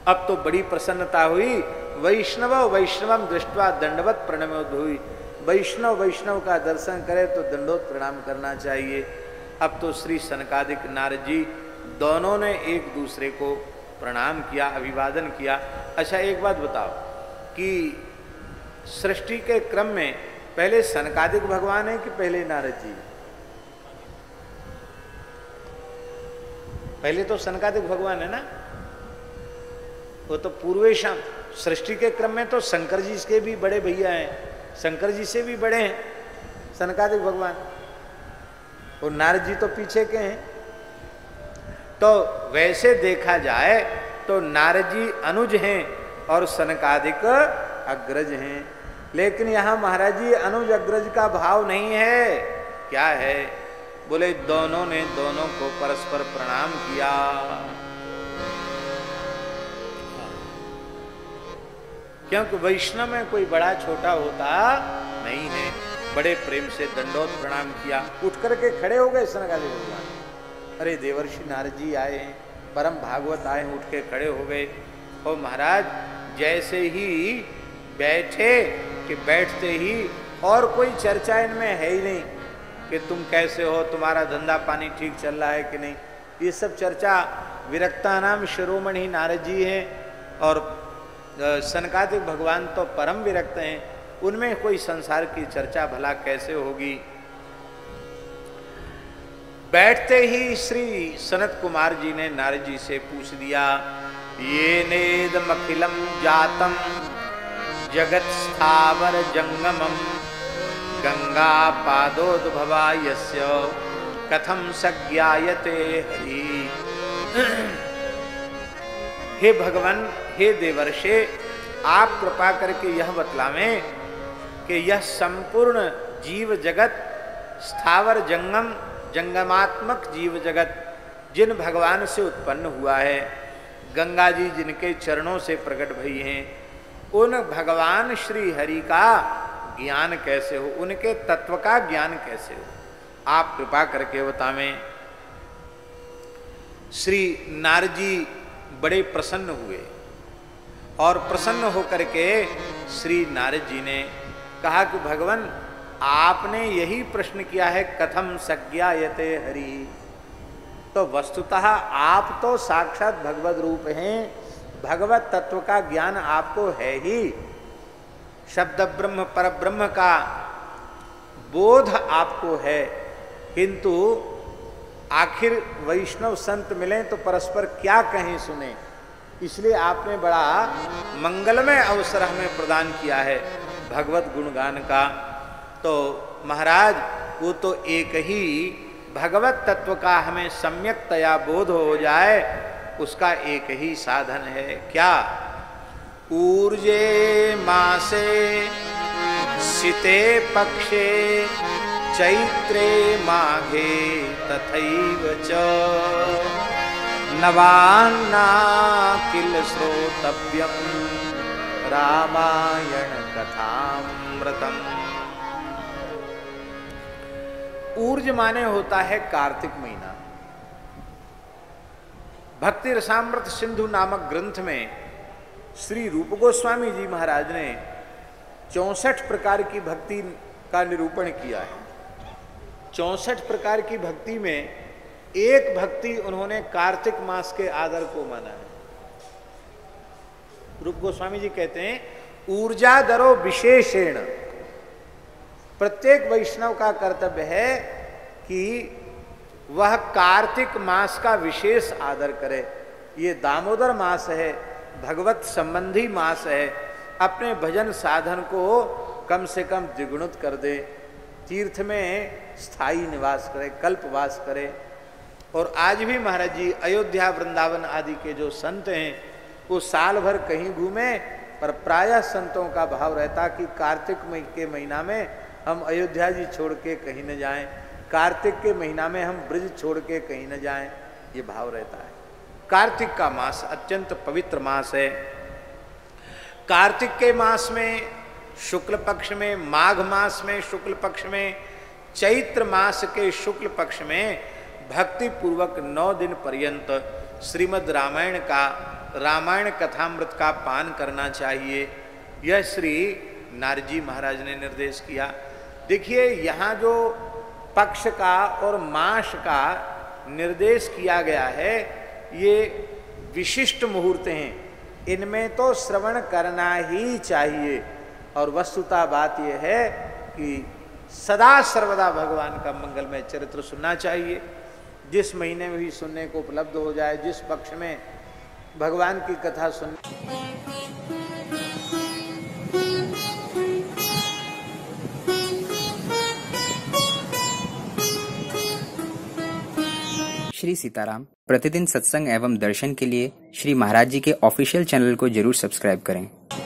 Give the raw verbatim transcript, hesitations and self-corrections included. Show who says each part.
Speaker 1: अब तो बड़ी प्रसन्नता हुई। वैष्णव वैष्णवम दृष्टवा दंडवत प्रणमोद हुई। वैष्णव वैष्णव का दर्शन करे तो दंडोत प्रणाम करना चाहिए। अब तो श्री सनकादिक नारद जी दोनों ने एक दूसरे को प्रणाम किया, अभिवादन किया। अच्छा एक बात बताओ कि सृष्टि के क्रम में पहले सनकादिक भगवान है कि पहले नारद जी? पहले तो सनकादिक भगवान है ना, वो तो पूर्वेशम। सृष्टि के क्रम में तो शंकर जी के भी बड़े भैया हैं, शंकर जी से भी बड़े हैं सनकादिक भगवान, और नारद जी तो पीछे के हैं। तो वैसे देखा जाए तो नारद जी अनुज हैं और सनकादिक अग्रज हैं। लेकिन यहां महाराज जी अनुज अग्रज का भाव नहीं है। क्या है? बोले दोनों ने दोनों को परस्पर प्रणाम किया। क्योंकि वैष्णव में कोई बड़ा छोटा होता नहीं है। बड़े प्रेम से दंडोत प्रणाम किया, उठ करके खड़े हो गए सनकादिक भगवान। अरे देवर्षि नारद जी आए हैं, परम भागवत आए, उठ के खड़े हो गए। और महाराज जैसे ही बैठे कि बैठते ही और कोई चर्चा इनमें है ही नहीं कि तुम कैसे हो, तुम्हारा धंधा पानी ठीक चल रहा है कि नहीं। ये सब चर्चा विरक्ता नाम शिरोमणि नारद जी हैं और सनकादिक भगवान तो परम विरक्त हैं, उनमें कोई संसार की चर्चा भला कैसे होगी। बैठते ही श्री सनत कुमार जी ने नारद जी से पूछ दिया, ये नेदमखिलम जातम जगत स्थावर जंगमम गंगा पादोद्भवा यस्य कथम सज्ञायते हरि। हे भगवान, हे देवर्षे, आप कृपा करके यह बतलावें कि यह संपूर्ण जीव जगत स्थावर जंगम जंगमात्मक जीव जगत जिन भगवान से उत्पन्न हुआ है, गंगा जी जिनके चरणों से प्रकट भई हैं, उन भगवान श्री हरि का ज्ञान कैसे हो, उनके तत्व का ज्ञान कैसे हो, आप कृपा करके बतावें। श्री नारद जी बड़े प्रसन्न हुए और प्रसन्न होकर के श्री नारद जी ने कहा कि भगवान आपने यही प्रश्न किया है, कथम सज्ञायते हरि। तो वस्तुतः आप तो साक्षात भगवत रूप हैं, भगवत तत्व का ज्ञान आपको है ही, शब्द ब्रह्म पर ब्रह्म का बोध आपको है। किंतु आखिर वैष्णव संत मिले तो परस्पर क्या कहें सुने, इसलिए आपने बड़ा मंगलमय अवसर हमें प्रदान किया है भगवत गुणगान का। तो महाराज वो तो एक ही भगवत तत्व का हमें सम्यकतया बोध हो जाए, उसका एक ही साधन है। क्या? ऊर्जे मासे शीते पक्षे चैत्रे माघे तथैव च नवान्ना किल श्रोतव्यम रामायण कथामृतम। ऊर्ज माने होता है कार्तिक महीना। भक्ति रसामृत सिंधु नामक ग्रंथ में श्री रूप गोस्वामी जी महाराज ने चौसठ प्रकार की भक्ति का निरूपण किया है। चौसठ प्रकार की भक्ति में एक भक्ति उन्होंने कार्तिक मास के आदर को माना है। रूप गोस्वामी जी कहते हैं ऊर्जा दरो विशेषेण, प्रत्येक वैष्णव का कर्तव्य है कि वह कार्तिक मास का विशेष आदर करे। ये दामोदर मास है, भगवत संबंधी मास है, अपने भजन साधन को कम से कम द्विगुणित कर दे, तीर्थ में स्थायी निवास करे, कल्पवास करे। और आज भी महाराज जी अयोध्या वृंदावन आदि के जो संत हैं वो साल भर कहीं घूमे, पर प्रायः संतों का भाव रहता कि कार्तिक के महीना में हम अयोध्या जी छोड़ के कहीं न जाएं, कार्तिक के महीना में हम ब्रज छोड़ के कहीं न जाएं, ये भाव रहता है। कार्तिक का मास अत्यंत पवित्र मास है। कार्तिक के मास में शुक्ल पक्ष में, माघ मास में शुक्ल पक्ष में, चैत्र मास के शुक्ल पक्ष में भक्ति पूर्वक नौ दिन पर्यंत श्रीमद् रामायण का रामायण कथामृत का पान करना चाहिए, यह श्री नारद जी महाराज ने निर्देश किया। देखिए यहाँ जो पक्ष का और मास का निर्देश किया गया है, ये विशिष्ट मुहूर्त हैं, इनमें तो श्रवण करना ही चाहिए। और वस्तुतः बात यह है कि सदा सर्वदा भगवान का मंगलमय चरित्र सुनना चाहिए। जिस महीने में भी सुनने को उपलब्ध हो जाए, जिस पक्ष में भगवान की कथा सुन।
Speaker 2: श्री सीताराम प्रतिदिन सत्संग एवं दर्शन के लिए श्री महाराज जी के ऑफिशियल चैनल को जरूर सब्सक्राइब करें।